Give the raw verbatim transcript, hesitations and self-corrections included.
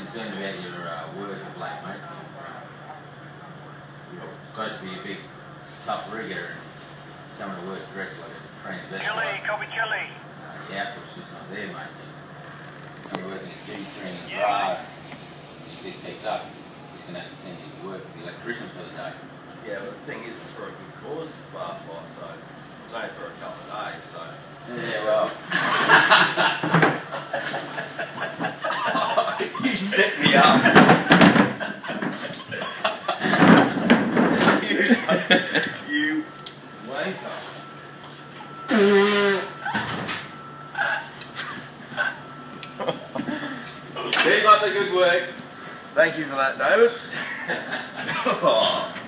concerned about your uh, work of late, mate. You're supposed to be a big, tough rigger and coming to work dressed like a trained vessel. Chili, copy chili. Uh, the output's just not there, mate. You're working at G-string and Yeah, drive. If this keeps up, he's going to have to send you to work with the electricians for the day. Yeah, but the thing is, it's for a good cause, last one, so it's only for a couple of days, so. Yeah, well. You set me up. you, you wanker. Keep up the good work. Thank you for that, David. Oh.